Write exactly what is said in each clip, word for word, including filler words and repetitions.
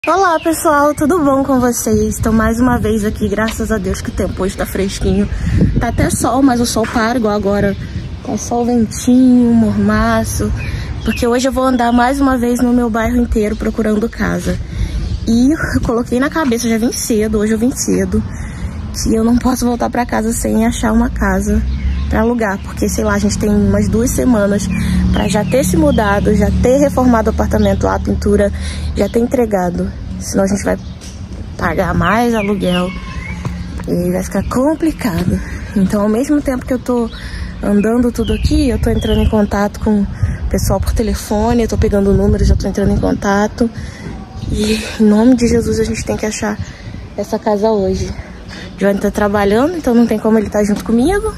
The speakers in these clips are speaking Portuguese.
Olá pessoal, tudo bom com vocês? Estou mais uma vez aqui, graças a Deus que o tempo hoje tá fresquinho. Tá até sol, mas o sol para igual agora. Tá só o ventinho, mormaço. Porque hoje eu vou andar mais uma vez no meu bairro inteiro procurando casa. E eu coloquei na cabeça, já vim cedo, hoje eu vim cedo, que eu não posso voltar pra casa sem achar uma casa pra alugar. Porque, sei lá, a gente tem umas duas semanas pra já ter se mudado, já ter reformado o apartamento lá, a pintura, já ter entregado. Senão a gente vai pagar mais aluguel e vai ficar complicado. Então, ao mesmo tempo que eu tô andando tudo aqui, eu tô entrando em contato com o pessoal por telefone, eu tô pegando números, já tô entrando em contato. E, em nome de Jesus, a gente tem que achar essa casa hoje. O Johnny tá trabalhando, então não tem como ele estar junto comigo.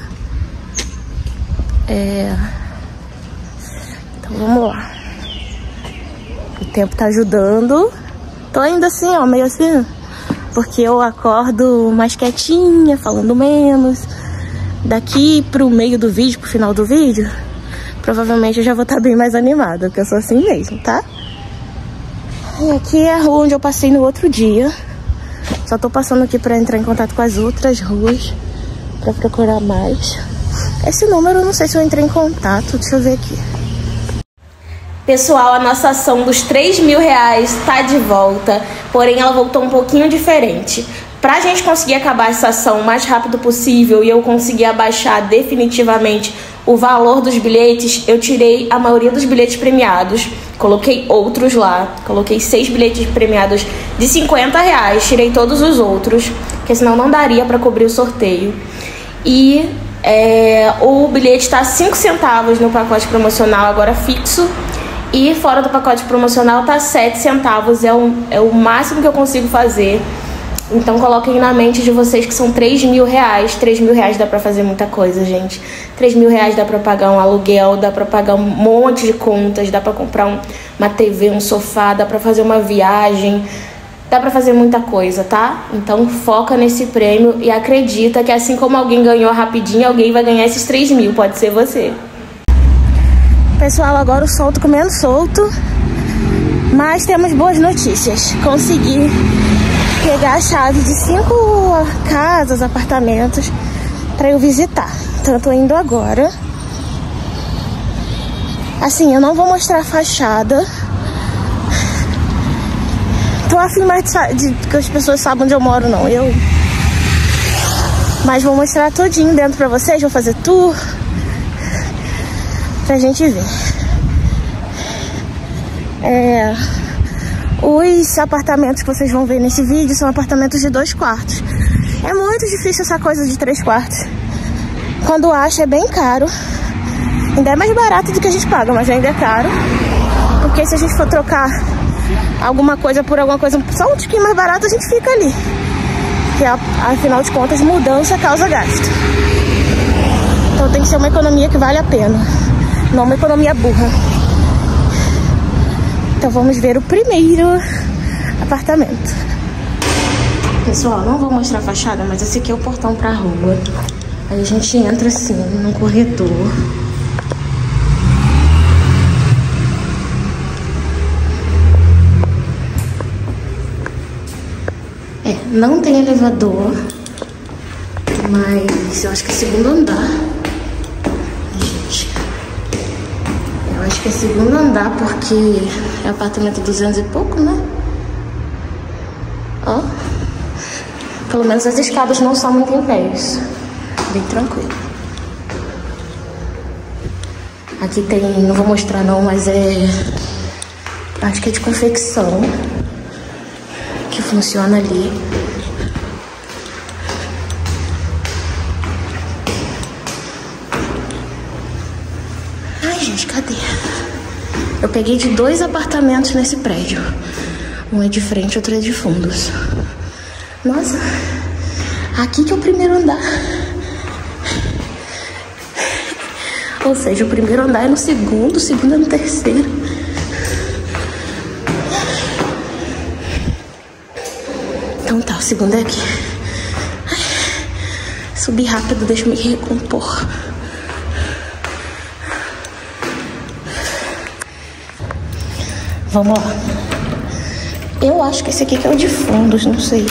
É... Então vamos lá. O tempo tá ajudando. Tô ainda assim, ó, meio assim, porque eu acordo mais quietinha, falando menos. Daqui pro meio do vídeo, pro final do vídeo, provavelmente eu já vou estar bem mais animada, porque eu sou assim mesmo, tá? E aqui é a rua onde eu passei no outro dia. Só tô passando aqui pra entrar em contato com as outras ruas, pra procurar mais. Esse número, eu não sei se eu entrei em contato, deixa eu ver aqui. Pessoal, a nossa ação dos três mil reais tá de volta, porém ela voltou um pouquinho diferente. Pra gente conseguir acabar essa ação o mais rápido possível e eu conseguir abaixar definitivamente o valor dos bilhetes, eu tirei a maioria dos bilhetes premiados, coloquei outros lá, coloquei seis bilhetes premiados de cinquenta reais, tirei todos os outros, porque senão não daria pra cobrir o sorteio. E é, o bilhete tá cinco centavos no pacote promocional agora fixo. E fora do pacote promocional tá sete centavos, é o, é o máximo que eu consigo fazer. Então coloquem na mente de vocês que são três mil reais. três mil reais dá pra fazer muita coisa, gente. três mil reais dá pra pagar um aluguel, dá pra pagar um monte de contas, dá pra comprar um, uma T V, um sofá, dá pra fazer uma viagem, dá pra fazer muita coisa, tá? Então foca nesse prêmio e acredita que assim como alguém ganhou rapidinho, alguém vai ganhar esses três mil, pode ser você. Pessoal, agora o sol tá comendo solto, mas temos boas notícias. Consegui pegar a chave de cinco casas, apartamentos pra eu visitar. Então eu tô indo agora. Assim, eu não vou mostrar a fachada. Tô afim mais de, de que as pessoas saibam onde eu moro, não. Eu... Mas vou mostrar tudinho dentro pra vocês, vou fazer tour pra gente ver. É, os apartamentos que vocês vão ver nesse vídeo são apartamentos de dois quartos. É muito difícil essa coisa de três quartos. Quando acha é bem caro. Ainda é mais barato do que a gente paga, mas ainda é caro. Porque se a gente for trocar alguma coisa por alguma coisa só um tiquinho mais barato, a gente fica ali. Porque afinal de contas, mudança causa gasto. Então tem que ser uma economia que vale a pena, não uma economia burra. Então vamos ver o primeiro apartamento. Pessoal, não vou mostrar a fachada, mas esse aqui é o portão pra rua. Aí a gente entra assim, num corredor. É, não tem elevador, mas eu acho que é segundo andar. Acho que é segundo andar, porque é apartamento duzentos e pouco, né? Ó. Pelo menos as escadas não são muito em pé, isso. Bem tranquilo. Aqui tem, não vou mostrar não, mas é... acho que é de confecção. Que funciona ali. Gente, cadê? Eu peguei de dois apartamentos nesse prédio. Um é de frente, outro é de fundos. Nossa, aqui que é o primeiro andar. Ou seja, o primeiro andar é no segundo, o segundo é no terceiro. Então tá, o segundo é aqui. Subi rápido, deixa eu me recompor. Vamos lá. Eu acho que esse aqui que é o de fundos, não sei.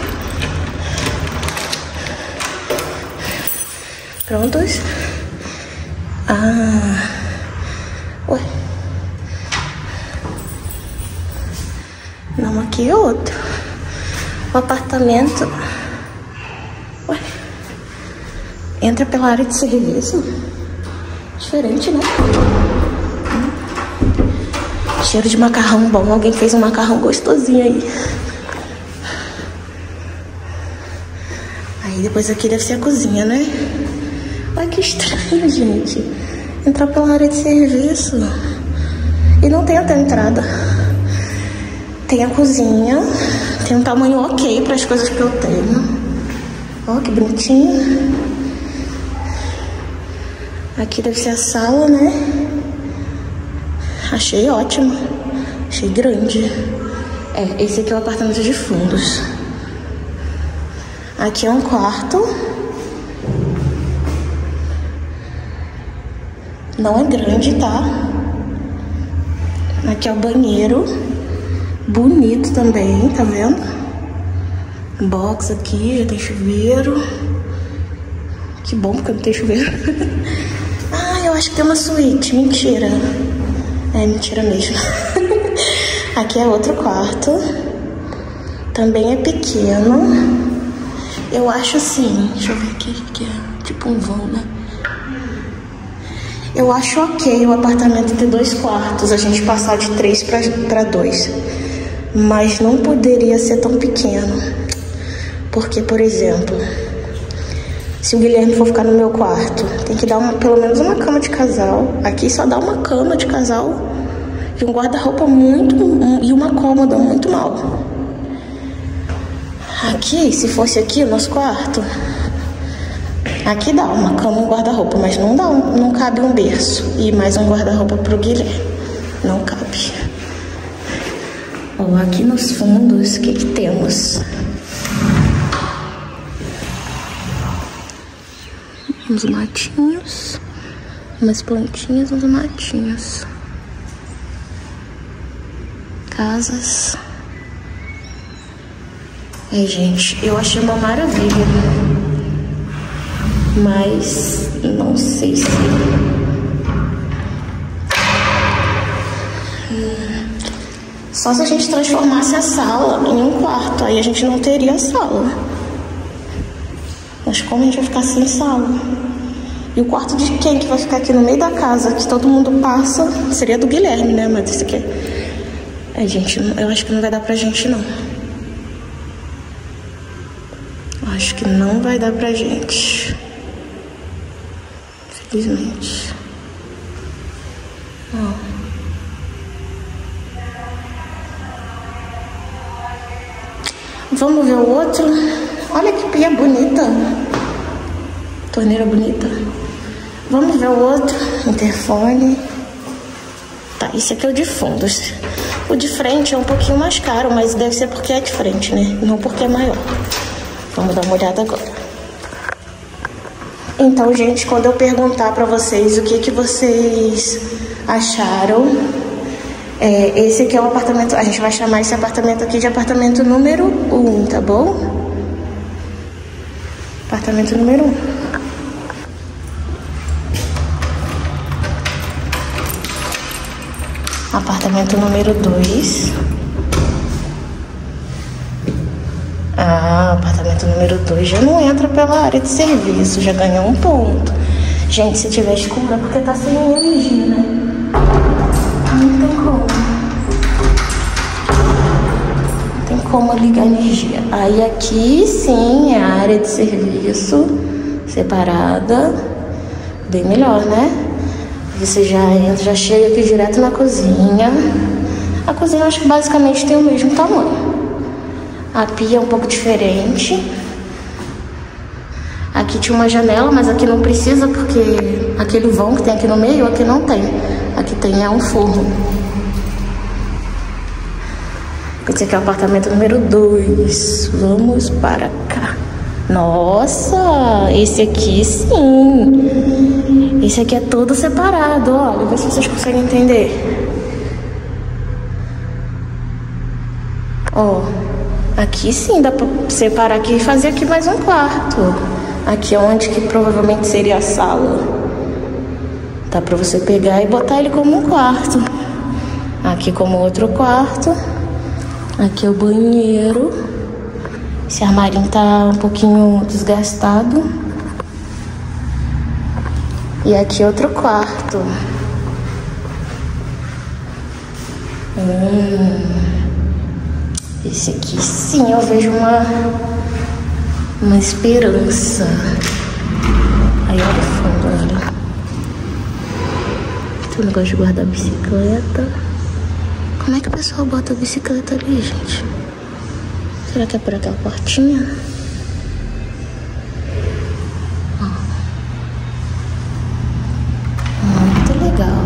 Prontos? Ah... Ué. Não, aqui é outro. O apartamento... Ué. Entra pela área de serviço. Diferente, né? Hum. Cheiro de macarrão bom. Alguém fez um macarrão gostosinho aí. Aí depois aqui deve ser a cozinha, né? Olha que estranho, gente. Entrar pela área de serviço. E não tem até entrada. Tem a cozinha. Tem um tamanho ok para as coisas que eu tenho. Ó, que bonitinho. Aqui deve ser a sala, né? Achei ótimo. Achei grande. É, esse aqui é o apartamento de fundos. Aqui é um quarto. Não é grande, tá? Aqui é o banheiro. Bonito também, tá vendo? Box aqui, já tem chuveiro. Que bom, porque não tem chuveiro. Ah, eu acho que tem uma suíte. Mentira. É, mentira mesmo. Aqui é outro quarto. Também é pequeno. Eu acho assim... Deixa eu ver aqui. Aqui é tipo um vão, né? Eu acho ok o apartamento ter dois quartos. A gente passar de três para dois. Mas não poderia ser tão pequeno. Porque, por exemplo... Se o Guilherme for ficar no meu quarto, tem que dar uma, pelo menos uma cama de casal. Aqui só dá uma cama de casal e um guarda-roupa muito... Um, e uma cômoda muito mal. Aqui, se fosse aqui o nosso quarto... Aqui dá uma cama e um guarda-roupa, mas não dá, um, não cabe um berço. E mais um guarda-roupa pro Guilherme. Não cabe. Ó, aqui nos fundos, o que que temos? Uns matinhos, umas plantinhas, uns matinhos. Casas. É, gente, eu achei uma maravilha. Mas não sei se... Hum. Só se a gente transformasse a sala em um quarto. Aí a gente não teria sala. Mas como a gente vai ficar sem sala? E o quarto de quem que vai ficar aqui no meio da casa, que todo mundo passa? Seria do Guilherme, né? Mas esse aqui é... É, gente, eu acho que não vai dar pra gente, não. Acho que não vai dar pra gente. Infelizmente. Ó. Vamos ver o outro? Olha que pia bonita. Torneira bonita. Vamos ver o outro. Interfone. Tá, esse aqui é o de fundos. O de frente é um pouquinho mais caro, mas deve ser porque é de frente, né? Não porque é maior. Vamos dar uma olhada agora. Então, gente, quando eu perguntar pra vocês o que que vocês acharam, é, esse aqui é o apartamento... A gente vai chamar esse apartamento aqui de apartamento número um, tá bom? Apartamento número um. Apartamento número dois. Ah, apartamento número dois já não entra pela área de serviço, já ganhou um ponto. Gente, se tiver escuro é porque tá sem energia, né? Não tem como. Não tem como ligar energia. Aí aqui sim é a área de serviço separada. Bem melhor, né? Você já entra, já chega aqui direto na cozinha. A cozinha eu acho que basicamente tem o mesmo tamanho. A pia é um pouco diferente. Aqui tinha uma janela, mas aqui não precisa porque aquele vão que tem aqui no meio, aqui não tem. Aqui tem é um forno. Esse aqui é o apartamento número dois. Vamos para cá. Nossa, esse aqui sim. Esse aqui é todo separado, olha. Vê se vocês conseguem entender. Ó, aqui sim dá pra separar aqui e fazer aqui mais um quarto. Aqui é onde que provavelmente seria a sala. Dá pra você pegar e botar ele como um quarto. Aqui como outro quarto. Aqui é o banheiro. Esse armarinho tá um pouquinho desgastado. E aqui é outro quarto. Hum. Esse aqui sim eu vejo uma, uma esperança. Aí olha o fundo, olha. Tem um negócio de guardar a bicicleta. Como é que o pessoal bota a bicicleta ali, gente? Será que é por aquela portinha? Muito legal.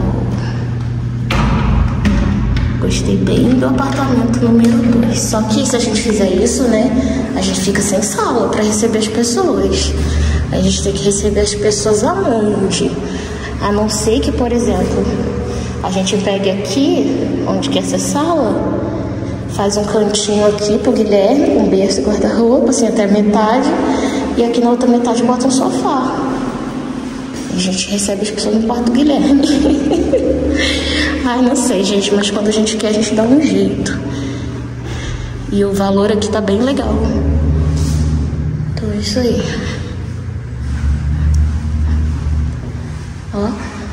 Gostei bem do apartamento número dois. Só que se a gente fizer isso, né, a gente fica sem sala para receber as pessoas. A gente tem que receber as pessoas aonde? A não ser que, por exemplo, a gente pegue aqui, onde que é essa sala, faz um cantinho aqui pro Guilherme, com berço e guarda-roupa, assim, até a metade. E aqui na outra metade bota um sofá. E a gente recebe as pessoas no quarto do Guilherme. Ai, não sei, gente, mas quando a gente quer, a gente dá um jeito. E o valor aqui tá bem legal. Então é isso aí. Ó.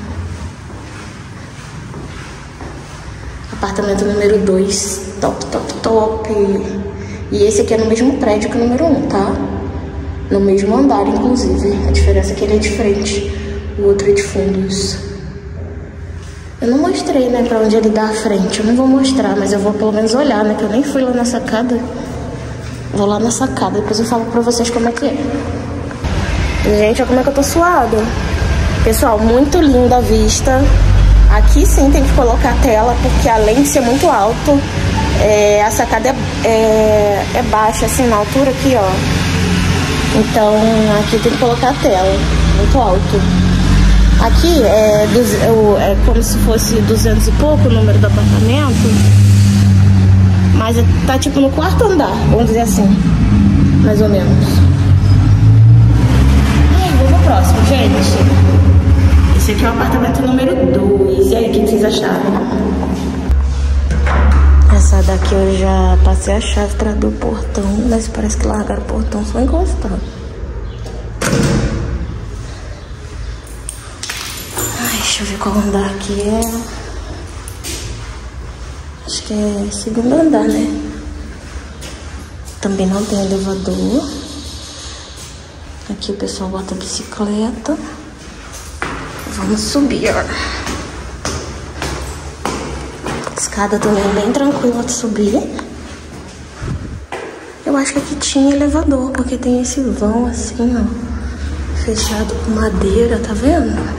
Apartamento número dois. Top, top, top. E esse aqui é no mesmo prédio que o número um, tá? No mesmo andar, inclusive. A diferença é que ele é de frente. O outro é de fundos. Eu não mostrei, né, pra onde ele dá a frente. Eu não vou mostrar, mas eu vou pelo menos olhar, né? Que eu nem fui lá na sacada. Vou lá na sacada, depois eu falo pra vocês como é que é. Gente, olha como é que eu tô suada. Pessoal, muito linda a vista. Aqui sim tem que colocar a tela, porque além de ser muito alto, é, a sacada é, é, é baixa, assim, na altura aqui, ó. Então, aqui tem que colocar a tela, muito alto. Aqui é, é como se fosse duzentos e pouco o número do apartamento, mas tá tipo no quarto andar, vamos dizer assim, mais ou menos. Ai, vou pro próximo, gente. Esse aqui é o apartamento número dois. E aí, o que vocês acharam? Essa daqui eu já passei a chave pra abrir o portão, mas parece que largaram o portão só encostar. Deixa eu ver qual andar aqui é. Acho que é segundo andar, né? Também não tem elevador. Aqui o pessoal bota a bicicleta. Vamos subir, ó. Escada também é bem tranquila de subir. Eu acho que aqui tinha elevador, porque tem esse vão assim, ó, fechado com madeira, tá vendo?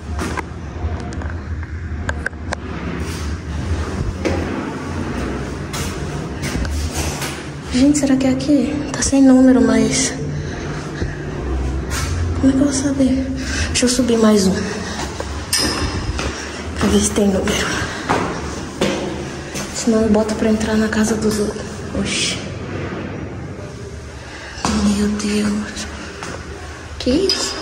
Gente, será que é aqui? Tá sem número, mas... Como é que eu vou saber? Deixa eu subir mais um. Pra ver se tem número. Senão bota pra entrar na casa dos outros. Oxi. Meu Deus. Que isso?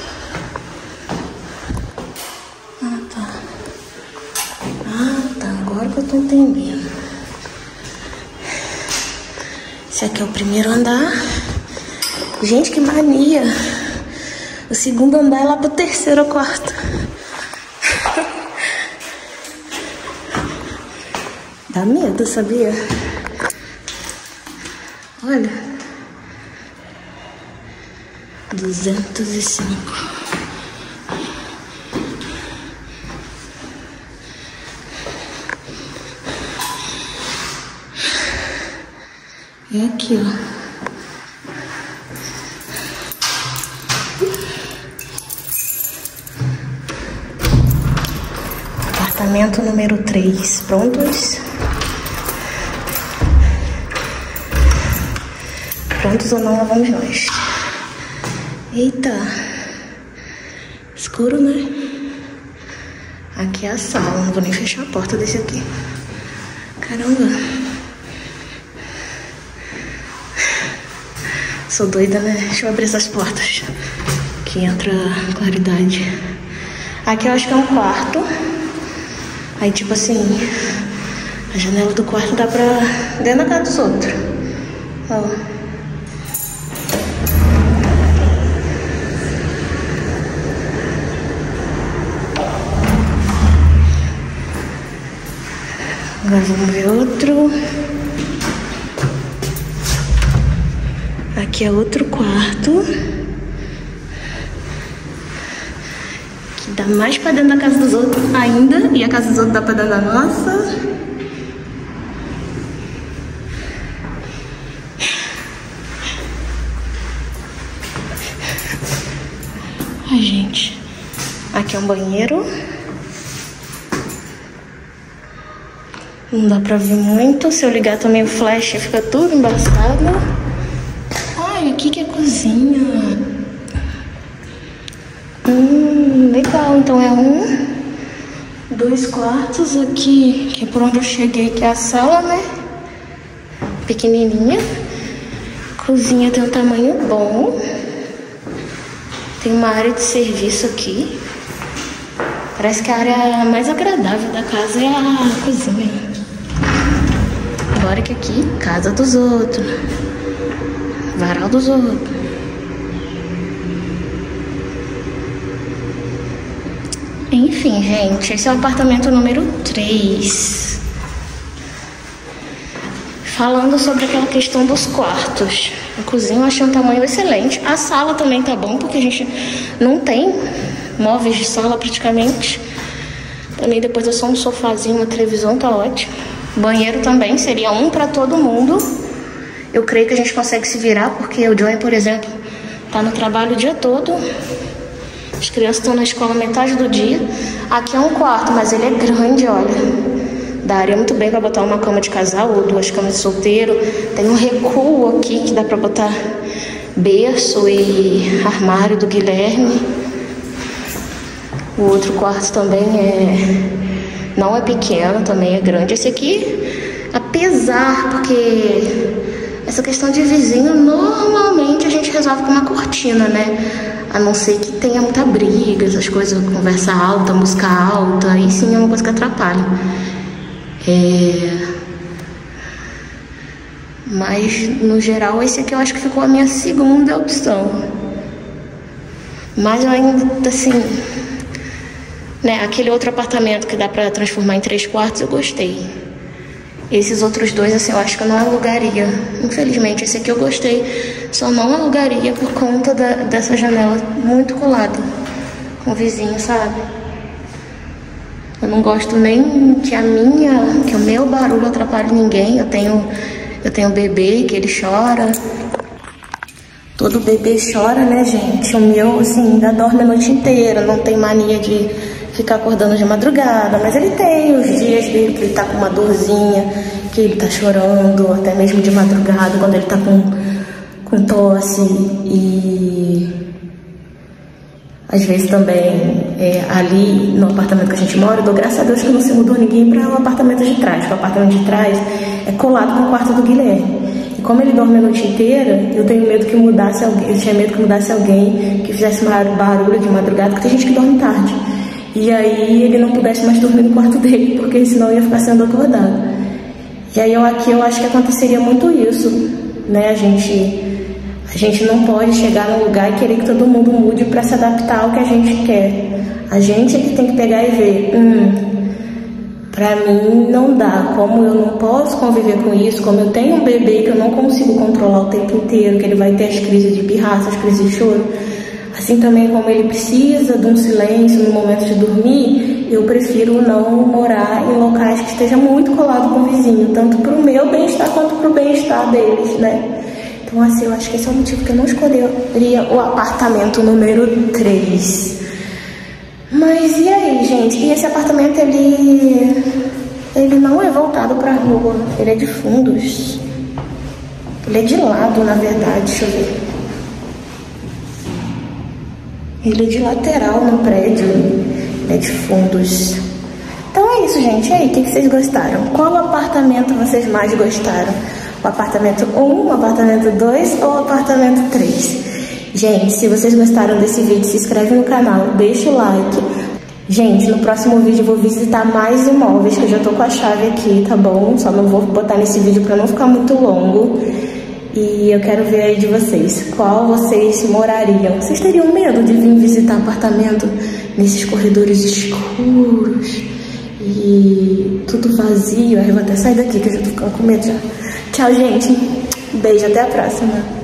Ah, tá. Ah, tá. Agora que eu tô entendendo. Esse aqui é o primeiro andar. Gente, que mania. O segundo andar é lá pro terceiro ou quarto. Dá medo, sabia? Olha. duzentos e cinco. É aqui, ó. Apartamento número três. Prontos? Prontos ou não, lá vamos nós. Eita. Escuro, né? Aqui é a sala. Não vou nem fechar a porta desse aqui. Caramba. Sou doida, né? Deixa eu abrir essas portas. Aqui entra claridade. Aqui eu acho que é um quarto. Aí, tipo assim, a janela do quarto dá pra dentro da casa dos outros. Ó. Agora vamos ver outro. Aqui é outro quarto. Que dá mais pra dentro da casa dos outros ainda. E a casa dos outros dá pra dentro da nossa. Ai, gente. Aqui é um banheiro. Não dá pra ver muito. Se eu ligar também o flash, fica tudo embaçado. Ai, aqui que é a cozinha. Hum, legal. Então é um, dois quartos aqui, que é por onde eu cheguei, que é a sala, né? Pequenininha. Cozinha tem um tamanho bom. Tem uma área de serviço aqui. Parece que a área mais agradável da casa é a cozinha. Agora que aqui, casa dos outros. Varal dos outros. Enfim, gente, esse é o apartamento número três. Falando sobre aquela questão dos quartos. A cozinha eu achei um tamanho excelente. A sala também tá bom, porque a gente não tem móveis de sala praticamente. Também depois é só um sofazinho, uma televisão, tá ótimo. Banheiro também, seria um pra todo mundo. Eu creio que a gente consegue se virar, porque o Johnny, por exemplo, tá no trabalho o dia todo. As crianças estão na escola metade do dia. Aqui é um quarto, mas ele é grande, olha. Daria muito bem pra botar uma cama de casal ou duas camas de solteiro. Tem um recuo aqui que dá pra botar berço e armário do Guilherme. O outro quarto também é... não é pequeno, também é grande. Esse aqui, apesar, porque essa questão de vizinho, normalmente a gente resolve com uma cortina, né? A não ser que tenha muita briga, essas coisas, conversa alta, música alta, aí sim é uma coisa que atrapalha. É... Mas, no geral, esse aqui eu acho que ficou a minha segunda opção. Mas eu ainda, assim... né, aquele outro apartamento que dá pra transformar em três quartos, eu gostei. Esses outros dois, assim, eu acho que eu não alugaria. Infelizmente, esse aqui eu gostei. Só não alugaria por conta da, dessa janela muito colada com o vizinho, sabe? Eu não gosto nem que a minha, que o meu barulho atrapalhe ninguém. Eu tenho, eu tenho bebê que ele chora. Todo bebê chora, né, gente? O meu, assim, ainda dorme a noite inteira. Não tem mania de ficar acordando de madrugada. Mas ele tem os dias dele que ele tá com uma dorzinha, que ele tá chorando, até mesmo de madrugada, quando ele tá com, com tosse. E às vezes também, é, ali no apartamento que a gente mora, eu dou graças a Deus que não se mudou ninguém para o apartamento de trás. Porque o apartamento de trás é colado com o quarto do Guilherme. E como ele dorme a noite inteira, eu tenho medo que mudasse alguém, eu tinha medo que mudasse alguém, que fizesse barulho de madrugada, porque tem gente que dorme tarde. E aí ele não pudesse mais dormir no quarto dele, porque senão ia ficar sendo acordado. E aí eu, aqui eu acho que aconteceria muito isso, né? A gente, a gente não pode chegar num lugar e querer que todo mundo mude para se adaptar ao que a gente quer. A gente é que tem que pegar e ver, hum, pra mim não dá, como eu não posso conviver com isso, como eu tenho um bebê que eu não consigo controlar o tempo inteiro, que ele vai ter as crises de pirraça, as crises de choro, assim também como ele precisa de um silêncio no momento de dormir, eu prefiro não morar em locais que esteja muito colado com o vizinho, tanto pro meu bem-estar quanto pro bem-estar deles, né? Então assim, eu acho que esse é o motivo que eu não escolheria o apartamento número três. Mas e aí, gente? E esse apartamento, ele, ele não é voltado pra rua, ele é de fundos. Ele é de lado, na verdade, deixa eu ver. Ele é de lateral no prédio, ele é de fundos. Então é isso, gente. E aí, o que vocês gostaram? Qual apartamento vocês mais gostaram? O apartamento um, o apartamento dois ou o apartamento três? Gente, se vocês gostaram desse vídeo, se inscreve no canal, deixa o like. Gente, no próximo vídeo eu vou visitar mais imóveis, que eu já tô com a chave aqui, tá bom? Só não vou botar nesse vídeo pra não ficar muito longo. E eu quero ver aí de vocês, qual vocês morariam? Vocês teriam medo de vir visitar apartamento nesses corredores escuros e tudo vazio? Aí eu vou até sair daqui que eu já tô ficando com medo já. Tchau, gente. Beijo, até a próxima.